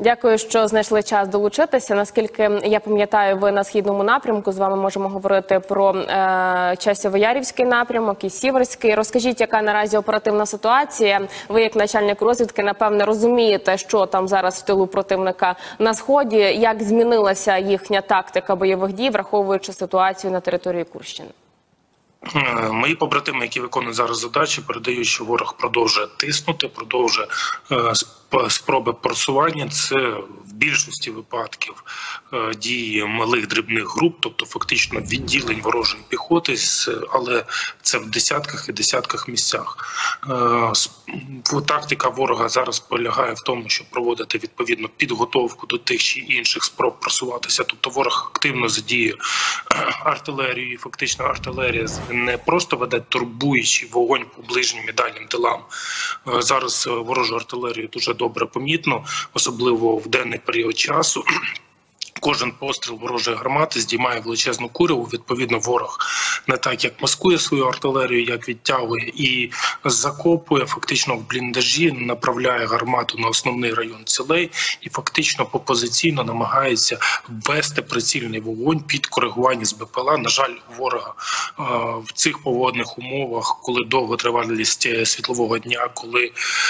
Дякую, що знайшли час долучитися. Наскільки я пам'ятаю, ви на Східному напрямку. З вами можемо говорити про Часово-Ярівський напрямок і Сіверський. Розкажіть, яка наразі оперативна ситуація? Ви, як начальник розвідки, напевне, розумієте, що там зараз в тилу противника на Сході. Як змінилася їхня тактика бойових дій, враховуючи ситуацію на території Курщини? Мої побратими, які виконують зараз задачі, передають, що ворог продовжує тиснути, продовжує спроби просування. Це в більшості випадків дії малих дрібних груп, тобто фактично відділень ворожої піхоти, але це в десятках і десятках місцях. Тактика ворога зараз полягає в тому, щоб проводити відповідну підготовку до тих чи інших спроб просуватися. Тобто ворог активно задіє артилерію, і фактично артилерія не просто веде турбуючий вогонь по ближнім і дальнім тилам. Зараз ворожу артилерію дуже добре помітно, особливо в денний період часу. Кожен постріл ворожої гармати здіймає величезну куряву. Відповідно, ворог не так, як маскує свою артилерію, як відтягує і закопує, фактично в бліндажі, направляє гармату на основний район цілей і фактично попозиційно намагається ввести прицільний вогонь під коригування з БПЛА. На жаль, у ворога в цих погодних умовах, коли довга тривалість світлового дня, коли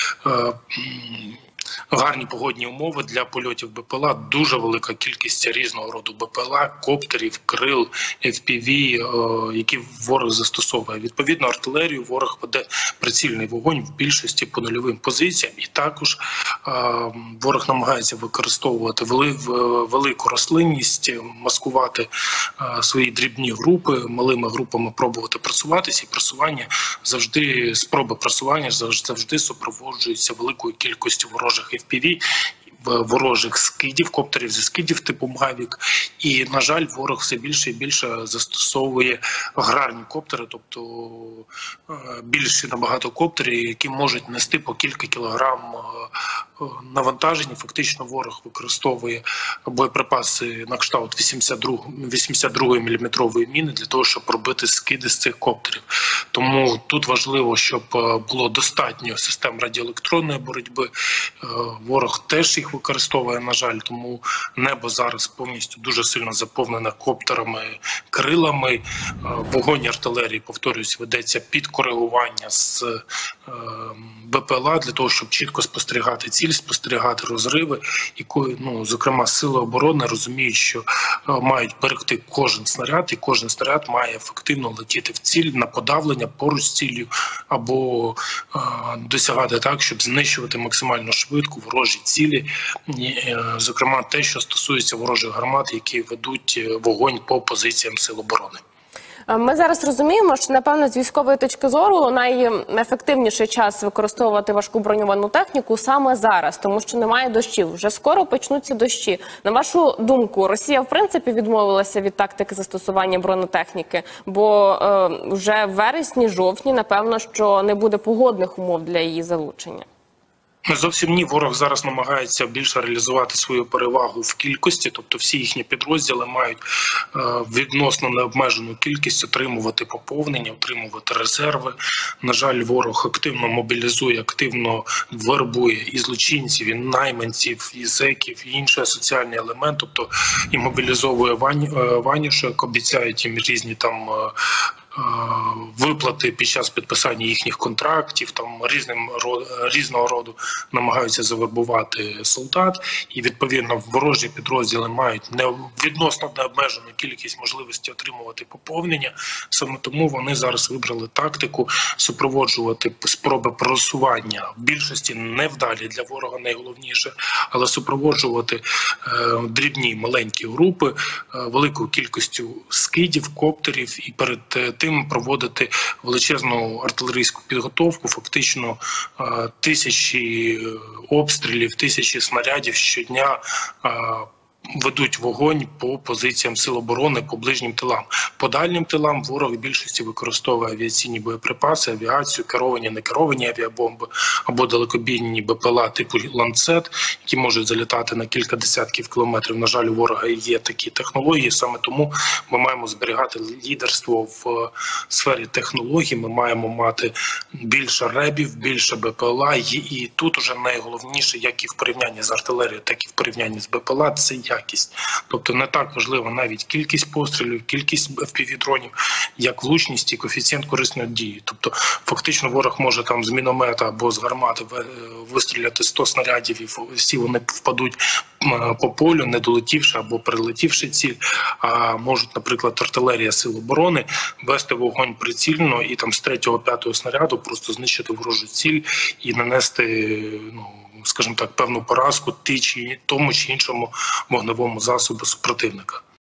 гарні погодні умови для польотів БПЛА, дуже велика кількість різного роду БПЛА, коптерів, крил, FPV, які ворог застосовує. Відповідно, артилерію ворог веде прицільний вогонь в більшості по нульовим позиціям. І також ворог намагається використовувати велику рослинність, маскувати свої дрібні групи, малими групами пробувати просуватися. І просування завжди, спроби просування завжди супроводжуються великою кількістю ворожих FPV, ворожих скидів, коптерів зі скидів типу Мавік. І, на жаль, ворог все більше і більше застосовує аграрні коптери, тобто більші набагато коптери, які можуть нести по кілька кілограм навантаження. Фактично ворог використовує боєприпаси на кшталт 82-ї мм міни для того, щоб робити скиди з цих коптерів. Тому тут важливо, щоб було достатньо систем радіоелектронної боротьби. Ворог теж їх використовує, на жаль, тому небо зараз повністю дуже сильно заповнене коптерами, крилами. Вогонь артилерії, повторюсь, ведеться під коригування з БПЛА для того, щоб чітко спостерігати ціль, спостерігати розриви. І, зокрема, сили оборони розуміють, що мають берегти кожен снаряд, і кожен снаряд має ефективно летіти в ціль, на подавлення поруч з ціллю, або досягати так, щоб знищувати максимально швидко ворожі цілі. Зокрема, те, що стосується ворожих гармат, які ведуть вогонь по позиціям сил оборони. Ми зараз розуміємо, що, напевно, з військової точки зору найефективніший час використовувати важку броньовану техніку саме зараз, тому що немає дощів. Вже скоро почнуться дощі. На вашу думку, Росія, в принципі, відмовилася від тактики застосування бронетехніки, бо вже в вересні-жовтні, напевно, що не буде погодних умов для її залучення? Зовсім ні. Ворог зараз намагається більше реалізувати свою перевагу в кількості, тобто всі їхні підрозділи мають відносно необмежену кількість отримувати поповнення, отримувати резерви. На жаль, ворог активно мобілізує, активно вербує і злочинців, і найманців, і зеків, і інший соціальний елемент, тобто і мобілізовує ванюшок, обіцяють їм різні там виплати під час підписання їхніх контрактів, там різного роду намагаються завербувати солдат, і відповідно ворожі підрозділи мають відносно необмежену кількість можливості отримувати поповнення. Саме тому вони зараз вибрали тактику супроводжувати спроби просування, в більшості невдалі для ворога найголовніше, але супроводжувати дрібні маленькі групи великою кількістю скидів, коптерів, і перед тим проводити величезну артилерійську підготовку, фактично тисячі обстрілів, тисячі снарядів щодня ведуть вогонь по позиціям сил оборони, по ближнім тилам. По дальнім тилам ворог в більшості використовує авіаційні боєприпаси, авіацію, керовані, некеровані авіабомби або далекобійні БПЛА типу «Ланцет», які можуть залітати на кілька десятків кілометрів. На жаль, у ворога є такі технології, саме тому ми маємо зберігати лідерство в сфері технологій, ми маємо мати більше РЕБів, більше БПЛА, і тут уже найголовніше, як і в порівнянні з артилерією, так і в порівнянні з БПЛА, це якість. Тобто не так важлива навіть кількість пострілів, кількість FPV-дронів, як влучність і коефіцієнт корисної дії. Тобто фактично ворог може там з міномета або з гармати вистріляти 100 снарядів і всі вони впадуть по полю, не долетівши або прилетівши ціль, а можуть, наприклад, артилерія сил оборони вести вогонь прицільно і там з 3-5 снаряду просто знищити ворожу ціль і нанести, скажімо так, певну поразку тому чи іншому вогневому засобу супротивника.